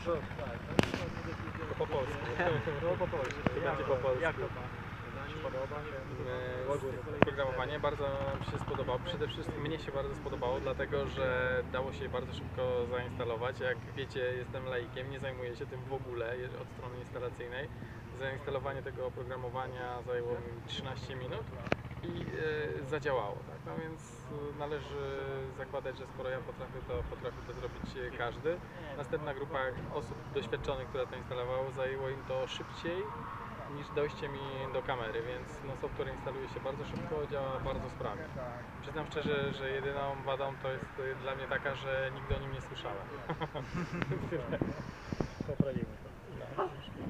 To po polsku. No po polsku. To będzie po polsku. Jak to się podoba? Programowanie bardzo nam się spodobało. Przede wszystkim mnie się bardzo spodobało, dlatego że dało się je bardzo szybko zainstalować. Jak wiecie, jestem laikiem, nie zajmuję się tym w ogóle od strony instalacyjnej. Zainstalowanie tego oprogramowania zajęło mi 13 minut i zadziałało. Tak? No więc należy zakładać, że skoro ja potrafi to zrobić każdy. Następna grupa osób doświadczonych, która to instalowała, zajęło im to szybciej niż dojście mi do kamery, więc no, software instaluje się bardzo szybko, działa bardzo sprawnie. Przyznam szczerze, że jedyną wadą to jest dla mnie taka, że nigdy o nim nie słyszałem. Poprawimy to.